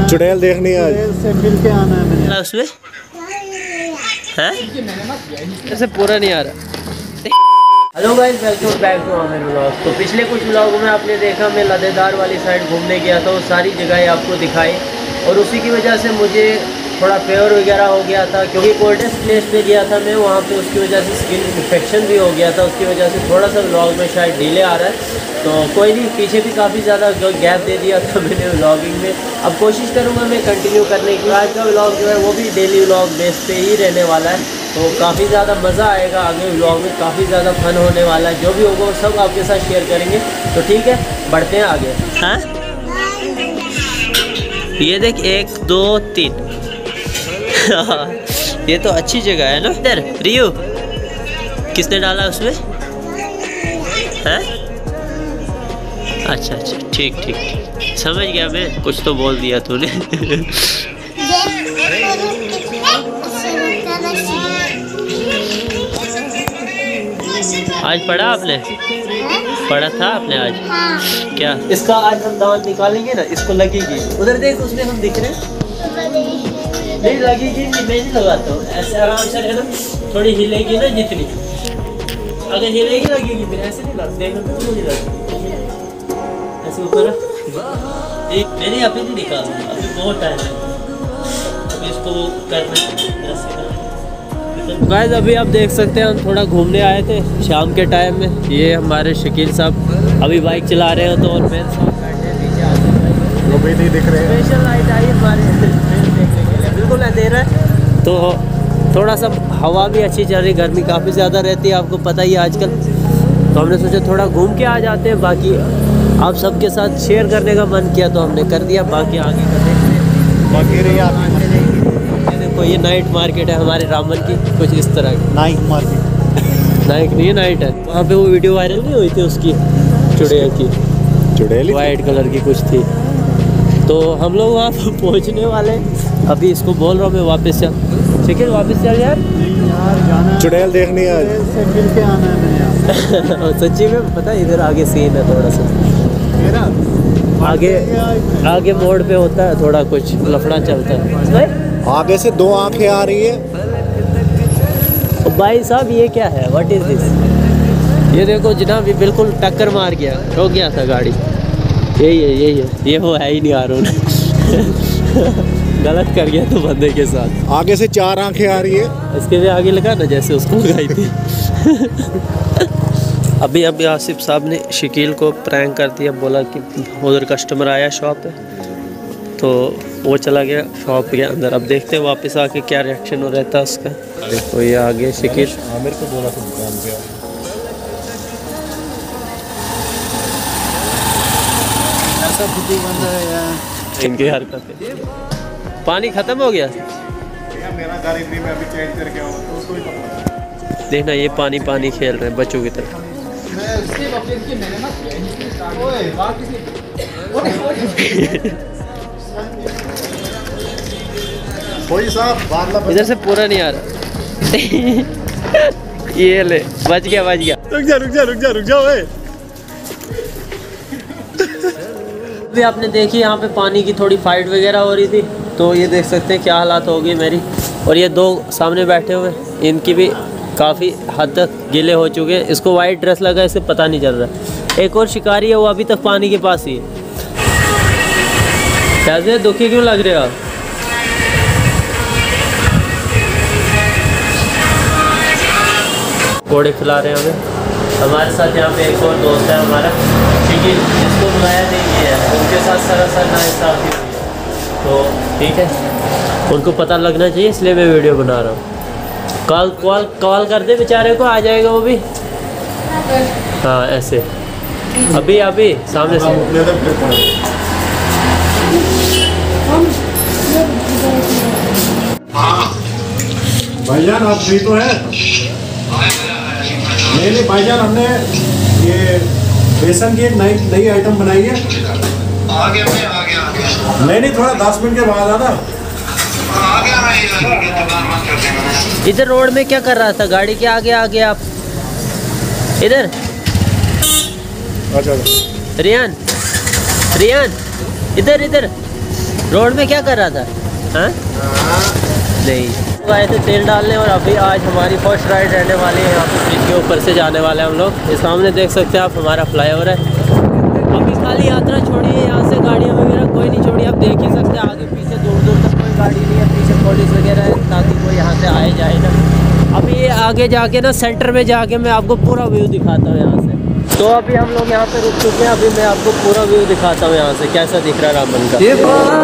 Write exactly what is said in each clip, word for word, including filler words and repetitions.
चुड़ैल देखनी है, से मिल के आना है मैंने उसमें है ऐसे पूरा नहीं आ रहा। Hello guys, welcome back to Aamir vlog. तो पिछले कुछ व्लॉगों में आपने देखा मैं लदेदार वाली साइड घूमने गया था, वो सारी जगहें आपको दिखाई और उसी की वजह से मुझे थोड़ा फेवर वगैरह हो गया था क्योंकि कोल्डेस्ट प्लेस पे गया था मैं, वहाँ पे उसकी वजह से स्किन इन्फेक्शन भी हो गया था। उसकी वजह से थोड़ा सा व्लॉग में शायद डिले आ रहा है, तो कोई नहीं, पीछे भी काफ़ी ज़्यादा गैप दे दिया था मैंने व्लॉगिंग में। अब कोशिश करूँगा मैं कंटिन्यू करने की। आज का व्लॉग जो है वो भी डेली व्लॉग बेस पे ही रहने वाला है, तो काफ़ी ज़्यादा मज़ा आएगा आगे व्लॉग में, काफ़ी ज़्यादा फन होने वाला है। जो भी होगा सब आपके साथ शेयर करेंगे। तो ठीक है, बढ़ते हैं आगे। हाँ, ये देख, एक दो तीन ये तो अच्छी जगह है ना। इधर रियो किसने डाला उसमें? हैं? अच्छा अच्छा, ठीक ठीक ठीक, समझ गया मैं, कुछ तो बोल दिया तूने। आज पढ़ा आपने? पढ़ा था आपने आज? हाँ। क्या इसका आज हम दांत निकालेंगे ना, इसको लगेगी। उधर देख, उसमें हम दिख रहे हैं, नहीं लगेगी, नहीं मैं नहीं लगाता हूँ, ऐसे आराम से है ना, थोड़ी हिलेगी ना जितनी, अगर हिलेगी लगेगी, फिर ऐसे नहीं लगता, देखो तो नहीं लगती, ऐसे ऊपर एक मैंने अभी नहीं निकाला, अभी बहुत टाइम है, अभी इसको करना है। गाइस अभी आप देख सकते हैं हम थोड़ा घूमने आए थे शाम के टाइम में। ये हमारे शकील साहब अभी बाइक चला रहे हैं, तो और मेरे साथ बैठे हैं नीचे आते, वो भी नहीं दिख रहे हैं। स्पेशल लाइट आई हमारे बिल्कुल अंधेरा है, तो थोड़ा सा हवा भी अच्छी चल रही, गर्मी काफ़ी ज़्यादा रहती है, आपको पता ही है आजकल। तो हमने सोचा थोड़ा घूम के आ जाते हैं, बाकी आप सबके साथ शेयर करने का मन किया तो हमने कर दिया, बाकी आगे का देखते हैं। बाकी रही आप देखो, ये नाइट मार्केट है हमारे रामबन की, कुछ इस तरह की नाइट मार्केट, नाइट नहीं है, नाइट है। वहाँ पे वो वीडियो वायरल नहीं हुई थी उसकी, चुड़ैल की, चुड़ैल वाइट कलर की कुछ थी। तो हम लोग वहाँ पर पहुँचने वाले, अभी इसको बोल रहा हूँ मैं वापस चल, ठीक है वापस चल यार, यार जाना चुड़ैल देखनी है, से मिल के आना है मैंने। सच्ची में पता है, इधर आगे सीन है थोड़ा सा, मेरा आगे आगे मोड़ पे होता है थोड़ा कुछ लफड़ा चलता है। आगे से दो आंखें आ रही है। भाई साहब ये क्या है, व्हाट इज दिस? ये देखो जनाब, ये बिल्कुल टक्कर मार गया, ठोक गया था गाड़ी। यही है यही है, ये वो है ही नहीं, आरोन गलत कर गया तो बंदे के साथ। आगे से चार आंखें आ रही है, इसके भी आगे लगा ना जैसे उसको लगाई थी। अभी अभी आसिफ साहब ने शकील को प्रैंक कर दिया, बोला कि उधर कस्टमर आया शॉप पे, तो वो चला गया शॉप के अंदर। अब देखते हैं वापस आके क्या रिएक्शन हो रहता है उसका। तो ये आगे शकील आमिर को बोला था दुकान पे, ऐसा बुद्धि बंद है यार इनकी हरकतें। पानी खत्म हो गया, मेरा गाड़ी में अभी चेंज करके आऊँ तो उसको भी पकड़ा। देखना ये पानी पानी खेल रहे हैं बच्चों की तरह। कोई साहब इधर से पूरा नहीं आ रहा। ये ले, बच गया बच गया। रुक जा रुक जा रुक जा रुक जा ओए। अभी आपने देखी यहाँ पे पानी की थोड़ी फाइट वगैरह हो रही थी, तो ये देख सकते हैं क्या हालात हो गई मेरी। और ये दो सामने बैठे हुए, इनकी भी काफ़ी हद तक गीले हो चुके हैं। इसको वाइट ड्रेस लगा, इसे पता नहीं चल रहा। एक और शिकारी है, वो अभी तक पानी के पास ही है। कैसे दुखी क्यों लग रहे हो आप? कोड़े खिला रहे हैं हमें। हमारे साथ यहाँ पे एक और दोस्त है हमारा शकील, जिसको बुलाया नहीं है, उनके साथ सरासर नाइंसाफ़ी हुई है। तो ठीक है, उनको पता लगना चाहिए, इसलिए मैं वीडियो बना रहा हूँ। कॉल कॉल कॉल कर दे बेचारे को, आ जाएगा वो भी। हाँ ऐसे, अभी अभी सामने से। भाईजान आप फ्री तो है? नहीं नहीं भाईजान, हमने ये बेसन की एक नई नई आइटम बनाई है। आ गया मैं आ गया आ गया। नहीं नहीं, थोड़ा दस मिनट के बाद आना। आ गया मैं। इधर रोड में क्या कर रहा था, गाड़ी के आगे आगे आप? इधर रियान, रियान इधर इधर रोड में क्या कर रहा था? हाँ नहीं, तो आए थे तेल डालने और अभी आज हमारी फर्स्ट राइड रहने वाली है। यहाँ पे ब्रिज के ऊपर से जाने वाले हैं हम लोग। इस सामने देख सकते हैं आप हमारा फ्लाईओवर है। अभी खाली यात्रा छोड़ी है, यहाँ से गाड़ियाँ वगैरह कोई नहीं छोड़ी। आप देख ही सकते हैं आगे पीछे दूर दूर तक कोई गाड़ी नहीं है, पीछे पुलिस वगैरह है ताकि कोई यहाँ से आए जाए ना। अभी ये आगे जाके ना सेंटर में जाके मैं आपको पूरा व्यू दिखाता हूँ यहाँ से। तो अभी हम लोग यहाँ पे रुक चुके हैं, अभी मैं आपको पूरा व्यू दिखाता हूँ यहाँ से कैसा दिख रहा है रामबन का। ये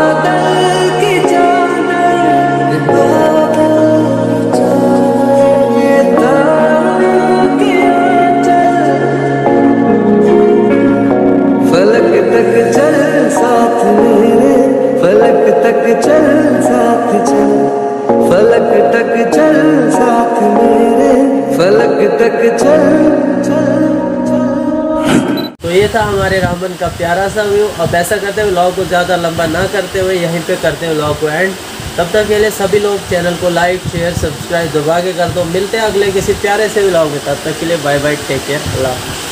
फलक तक चल साथ मेरे, फलक तक चल साथ चल, फलक तक चल साथ मेरे, फलक तक चल चल। तो ये था हमारे रामबन का प्यारा सा व्यू। अब ऐसा करते हुए व्लॉग को ज़्यादा लंबा ना करते हुए यहीं पे करते हैं व्लॉग को एंड। तब तक के लिए सभी लोग चैनल को लाइक शेयर सब्सक्राइब दबा के कर दो। मिलते हैं अगले किसी प्यारे से व्लॉग में, तब तक के लिए बाय बाय, टेक केयर, अल्लाह।